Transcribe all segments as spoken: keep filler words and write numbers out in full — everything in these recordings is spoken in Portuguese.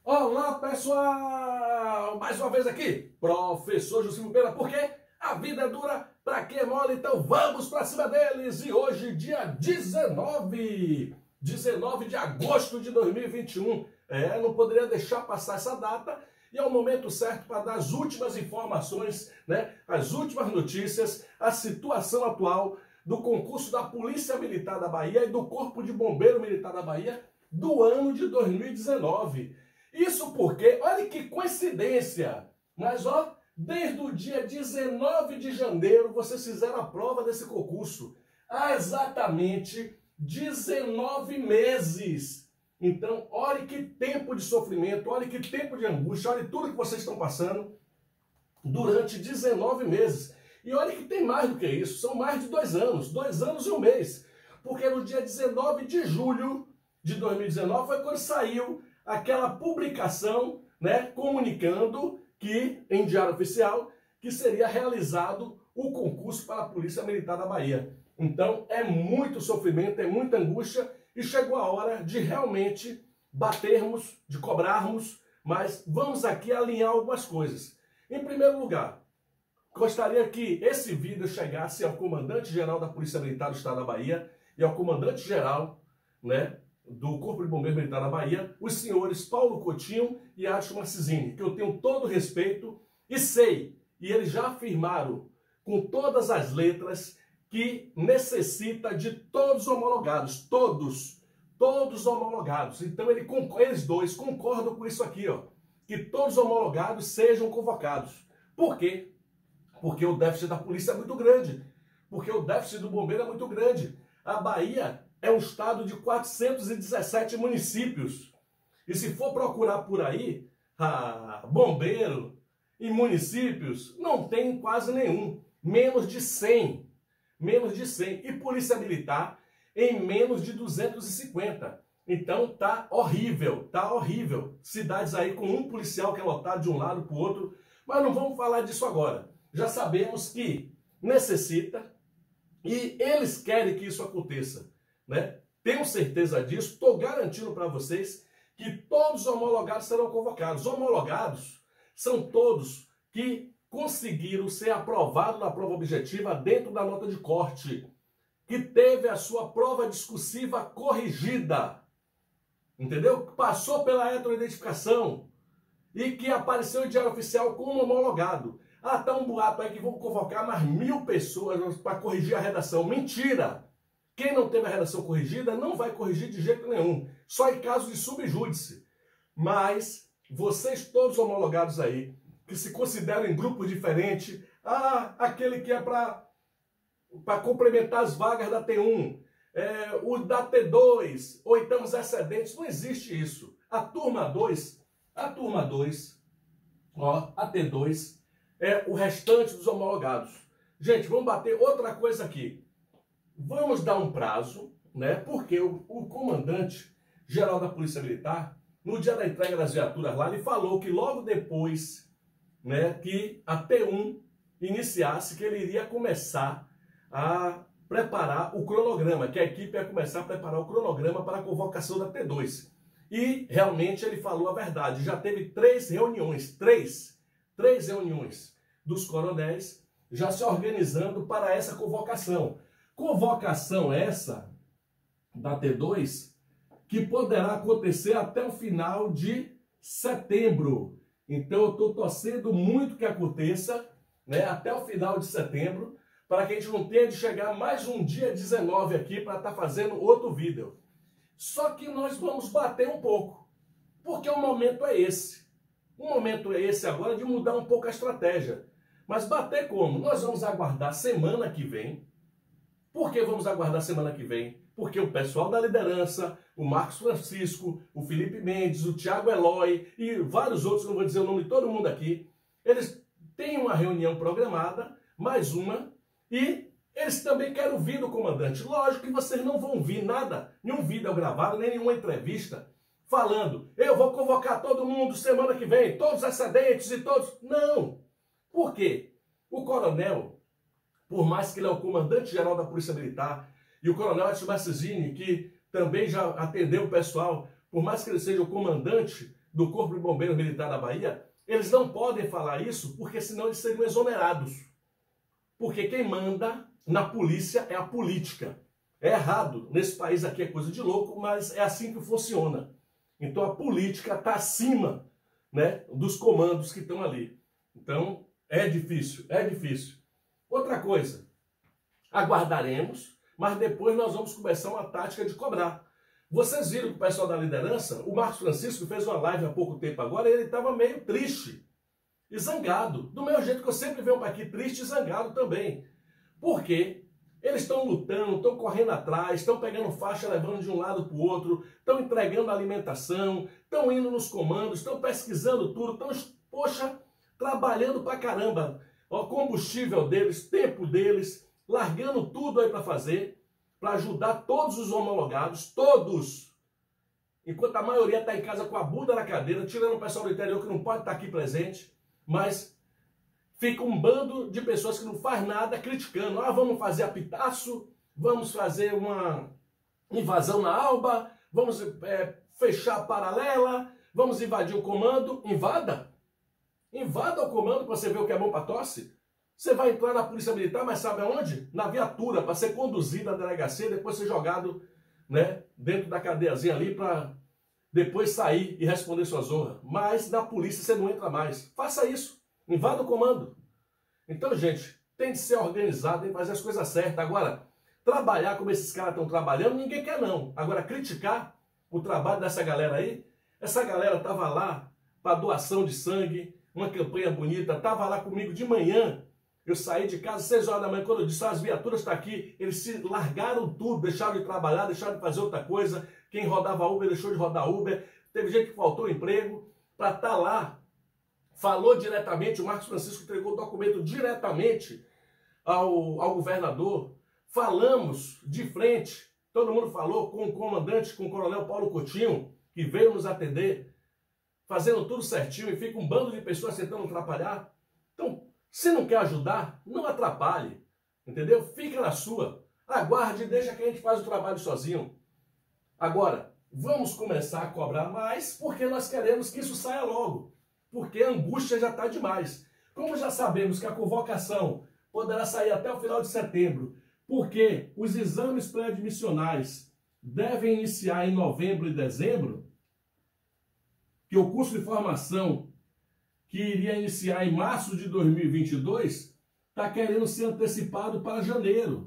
Olá, pessoal! Mais uma vez aqui, professor José Pera, porque a vida é dura para quem é mole, então vamos para cima deles! E hoje, dia dezenove, dezenove de agosto de dois mil e vinte e um, é, não poderia deixar passar essa data, e é o momento certo para dar as últimas informações, né, as últimas notícias, a situação atual do concurso da Polícia Militar da Bahia e do Corpo de Bombeiro Militar da Bahia do ano de dois mil e dezenove. Isso porque, olha que coincidência, mas ó, desde o dia dezenove de janeiro vocês fizeram a prova desse concurso. Há exatamente dezenove meses. Então, olha que tempo de sofrimento, olha que tempo de angústia, olha tudo que vocês estão passando durante dezenove meses. E olha que tem mais do que isso, são mais de dois anos, dois anos e um mês. Porque no dia dezenove de julho de dois mil e dezenove foi quando saiu aquela publicação, né, comunicando que, em Diário Oficial, que seria realizado o concurso para a Polícia Militar da Bahia. Então, é muito sofrimento, é muita angústia, e chegou a hora de realmente batermos, de cobrarmos, mas vamos aqui alinhar algumas coisas. Em primeiro lugar, gostaria que esse vídeo chegasse ao comandante-geral da Polícia Militar do Estado da Bahia e ao comandante-geral, né, do Corpo de Bombeiro Militar da Bahia, os senhores Paulo Coutinho e Adson Marcisini, que eu tenho todo respeito e sei, e eles já afirmaram com todas as letras que necessita de todos homologados, todos, todos homologados. Então ele, eles dois concordam com isso aqui, ó, que todos homologados sejam convocados. Por quê? Porque o déficit da polícia é muito grande, porque o déficit do bombeiro é muito grande. A Bahia é um estado de quatrocentos e dezessete municípios. E se for procurar por aí, ah, bombeiro em municípios, não tem quase nenhum. Menos de cem. Menos de cem. E polícia militar em menos de duzentos e cinquenta. Então tá horrível, tá horrível. Cidades aí com um policial que é lotado de um lado para o outro. Mas não vamos falar disso agora. Já sabemos que necessita e eles querem que isso aconteça. Né? Tenho certeza disso, estou garantindo para vocês que todos os homologados serão convocados. Homologados são todos que conseguiram ser aprovados na prova objetiva dentro da nota de corte, que teve a sua prova discursiva corrigida, entendeu? Passou pela heteroidentificação e que apareceu em Diário Oficial como homologado. Ah, tá um boato aí que vão convocar mais mil pessoas para corrigir a redação. Mentira! Quem não teve a redação corrigida não vai corrigir de jeito nenhum, só em caso de subjúdice. Mas vocês todos homologados aí, que se consideram em grupos diferentes, ah, aquele que é para complementar as vagas da T um, é, o da T dois, ou então os excedentes, não existe isso. A turma dois, a turma dois, ó, a T dois, é o restante dos homologados. Gente, vamos bater outra coisa aqui. Vamos dar um prazo, né? Porque o, o comandante-geral da Polícia Militar, no dia da entrega das viaturas lá, ele falou que logo depois, né, que a T um iniciasse, que ele iria começar a preparar o cronograma, que a equipe ia começar a preparar o cronograma para a convocação da T dois. E realmente ele falou a verdade. Já teve três reuniões, três, três reuniões dos coronéis já se organizando para essa convocação. Convocação essa da T dois que poderá acontecer até o final de setembro. Então eu estou torcendo muito que aconteça, né, até o final de setembro, para que a gente não tenha de chegar mais um dia dezenove aqui para estar fazendo outro vídeo. Só que nós vamos bater um pouco, porque o momento é esse. O momento é esse agora de mudar um pouco a estratégia. Mas bater como? Nós vamos aguardar semana que vem. Por que vamos aguardar semana que vem? Porque o pessoal da liderança, o Marcos Francisco, o Felipe Mendes, o Thiago Eloy e vários outros, não vou dizer o nome de todo mundo aqui, eles têm uma reunião programada, mais uma, e eles também querem ouvir do comandante. Lógico que vocês não vão ouvir nada, nenhum vídeo gravado, nem nenhuma entrevista, falando, eu vou convocar todo mundo semana que vem, todos os excedentes e todos... Não! Por quê? O coronel, por mais que ele é o comandante-geral da Polícia Militar, e o coronel Adson Marcisini, que também já atendeu o pessoal, por mais que ele seja o comandante do Corpo de Bombeiros Militar da Bahia, eles não podem falar isso porque senão eles seriam exonerados. Porque quem manda na polícia é a política. É errado, nesse país aqui é coisa de louco, mas é assim que funciona. Então a política está acima, né, dos comandos que estão ali. Então é difícil, é difícil. Outra coisa, aguardaremos, mas depois nós vamos começar uma tática de cobrar. Vocês viram que o pessoal da liderança, o Marcos Francisco fez uma live há pouco tempo agora e ele estava meio triste e zangado. Do mesmo jeito que eu sempre venho para aqui triste e zangado também. Por quê? Eles estão lutando, estão correndo atrás, estão pegando faixa, levando de um lado para o outro, estão entregando alimentação, estão indo nos comandos, estão pesquisando tudo, estão, poxa, trabalhando pra caramba. O combustível deles, tempo deles, largando tudo aí para fazer, para ajudar todos os homologados, todos. Enquanto a maioria está em casa com a bunda na cadeira, tirando o pessoal do interior que não pode estar aqui presente, mas fica um bando de pessoas que não faz nada criticando. Ah, vamos fazer apitaço, vamos fazer uma invasão na Alba, vamos é, fechar a paralela, vamos invadir o comando. Invada. Invada o comando para você ver o que é bom para tosse. Você vai entrar na Polícia Militar, mas sabe aonde? Na viatura, para ser conduzido à delegacia, depois ser jogado, né, dentro da cadeiazinha ali para depois sair e responder suas honras. Mas na polícia você não entra mais. Faça isso. Invada o comando. Então, gente, tem de ser organizado, tem que fazer as coisas certas. Agora, trabalhar como esses caras estão trabalhando, ninguém quer não. Agora, criticar o trabalho dessa galera aí, essa galera estava lá para doação de sangue, uma campanha bonita, estava lá comigo de manhã. Eu saí de casa às seis horas da manhã, quando eu disse, as viaturas estão aqui, eles se largaram tudo, deixaram de trabalhar, deixaram de fazer outra coisa. Quem rodava Uber deixou de rodar Uber. Teve gente que faltou emprego para estar lá. Falou diretamente, o Marcos Francisco entregou o documento diretamente ao, ao governador. Falamos de frente, todo mundo falou com o comandante, com o coronel Paulo Coutinho, que veio nos atender, fazendo tudo certinho, e fica um bando de pessoas tentando atrapalhar. Então, se não quer ajudar, não atrapalhe, entendeu? Fica na sua, aguarde e deixa que a gente faz o trabalho sozinho. Agora, vamos começar a cobrar mais, porque nós queremos que isso saia logo. Porque a angústia já está demais. Como já sabemos que a convocação poderá sair até o final de setembro, porque os exames pré-admissionais devem iniciar em novembro e dezembro, que o curso de formação que iria iniciar em março de dois mil e vinte e dois está querendo ser antecipado para janeiro.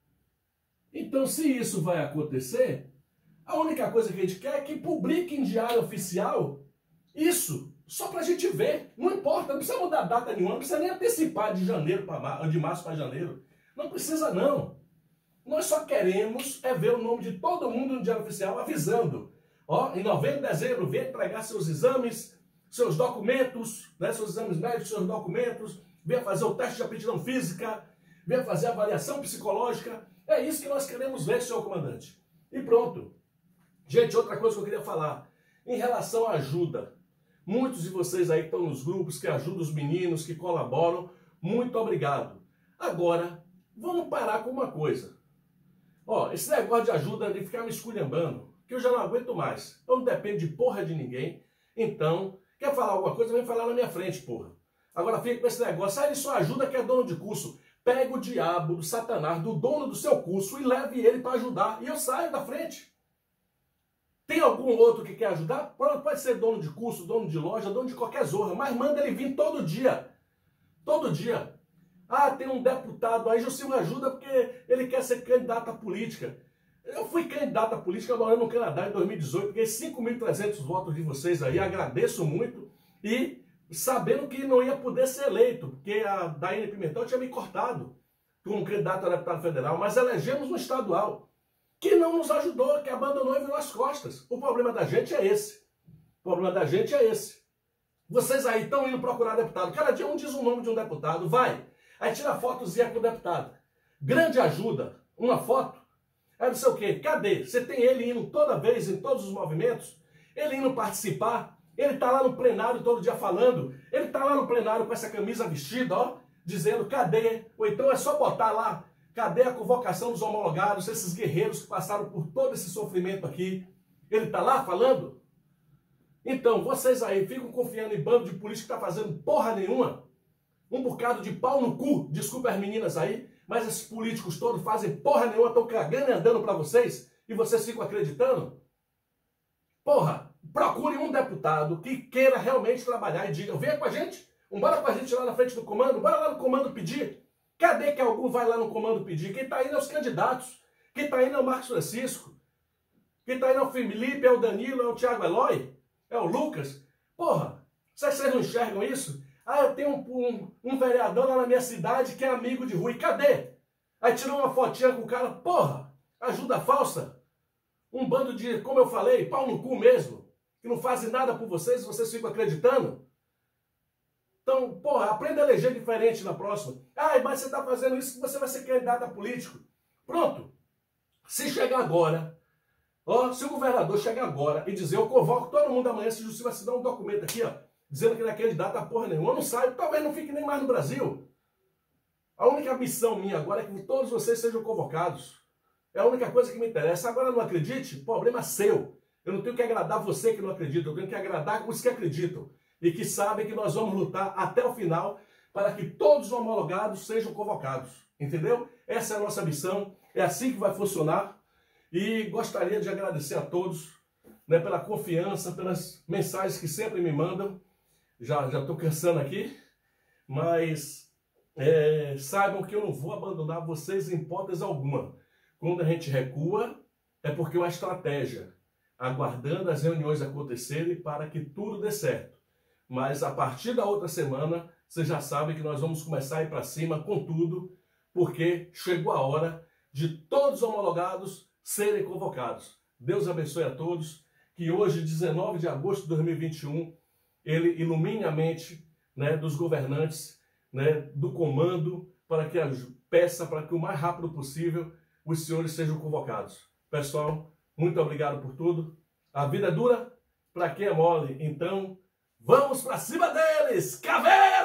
Então, se isso vai acontecer, a única coisa que a gente quer é que publique em diário oficial isso. Só para a gente ver, não importa, não precisa mudar data nenhuma, não precisa nem antecipar de janeiro para de março para janeiro. Não precisa não. Nós só queremos é ver o nome de todo mundo no Diário Oficial avisando. Ó, em novembro, dezembro, venha entregar seus exames, seus documentos, né, seus exames médicos, seus documentos, venha fazer o teste de aptidão física, venha fazer a avaliação psicológica. É isso que nós queremos ver, senhor comandante. E pronto. Gente, outra coisa que eu queria falar, em relação à ajuda. Muitos de vocês aí que estão nos grupos, que ajudam os meninos, que colaboram, muito obrigado. Agora, vamos parar com uma coisa. Ó, esse negócio de ajuda de ficar me esculhambando, que eu já não aguento mais. Eu não dependo de porra de ninguém. Então, quer falar alguma coisa, vem falar na minha frente, porra. Agora fica com esse negócio, ah, ele só ajuda que é dono de curso. Pega o diabo do Satanás, do dono do seu curso, e leve ele para ajudar. E eu saio da frente. Tem algum outro que quer ajudar? Pode ser dono de curso, dono de loja, dono de qualquer zorra, mas manda ele vir todo dia. Todo dia. Ah, tem um deputado aí, Josilmo ajuda porque ele quer ser candidato à política. Eu fui candidato à política morando no Canadá em dois mil e dezoito, peguei cinco mil e trezentos votos de vocês aí, agradeço muito. E sabendo que não ia poder ser eleito, porque a Daiane Pimentel tinha me cortado como candidato a deputado federal, mas elegemos no estadual, que não nos ajudou, que abandonou e virou as costas. O problema da gente é esse. O problema da gente é esse. Vocês aí estão indo procurar deputado. Cada dia um diz o nome de um deputado. Vai. Aí tira a fotozinha com o deputado. Grande ajuda. Uma foto. Aí não sei o quê. Cadê? Você tem ele indo toda vez em todos os movimentos? Ele indo participar? Ele está lá no plenário todo dia falando? Ele está lá no plenário com essa camisa vestida, ó, dizendo cadê? Ou então é só botar lá. Cadê a convocação dos homologados, esses guerreiros que passaram por todo esse sofrimento aqui? Ele está lá falando? Então, vocês aí ficam confiando em bando de político que tá fazendo porra nenhuma? Um bocado de pau no cu, desculpa as meninas aí, mas esses políticos todos fazem porra nenhuma, estão cagando e andando pra vocês, e vocês ficam acreditando? Porra, procure um deputado que queira realmente trabalhar e diga, venha com a gente, bora com a gente lá na frente do comando, bora lá no comando pedir. Cadê que algum vai lá no comando pedir? Quem tá indo é os candidatos, quem tá indo é o Marcos Francisco, quem tá indo é o Felipe, é o Danilo, é o Thiago Eloy, é o Lucas. Porra, vocês não enxergam isso? Ah, eu tenho um, um, um vereador lá na minha cidade que é amigo de Rui. Cadê? Aí tirou uma fotinha com o cara. Porra, ajuda falsa. Um bando de, como eu falei, pau no cu mesmo. Que não fazem nada por vocês e vocês ficam acreditando. Então, porra, aprenda a eleger diferente na próxima. Ah, mas você está fazendo isso, você vai ser candidato a político. Pronto. Se chegar agora, ó, se o governador chegar agora e dizer, eu convoco todo mundo amanhã, se justiça assinar um documento aqui, ó, dizendo que não é candidato a porra nenhuma, eu não saio, talvez não fique nem mais no Brasil. A única missão minha agora é que todos vocês sejam convocados. É a única coisa que me interessa. Agora não acredite, problema seu. Eu não tenho que agradar você que não acredita, eu tenho que agradar os que acreditam e que sabem que nós vamos lutar até o final para que todos os homologados sejam convocados. Entendeu? Essa é a nossa missão, é assim que vai funcionar. E gostaria de agradecer a todos, né, pela confiança, pelas mensagens que sempre me mandam. Já já estou cansando aqui, mas é, saibam que eu não vou abandonar vocês em hipótese alguma. Quando a gente recua, é porque é uma estratégia, aguardando as reuniões acontecerem para que tudo dê certo. Mas a partir da outra semana, vocês já sabem que nós vamos começar a ir para cima com tudo, porque chegou a hora de todos os homologados serem convocados. Deus abençoe a todos, que hoje, dezenove de agosto de dois mil e vinte e um, ele ilumine a mente, né, dos governantes, né, do comando, para que peça para que o mais rápido possível os senhores sejam convocados. Pessoal, muito obrigado por tudo. A vida é dura para quem é mole, então vamos para cima deles! Caveira!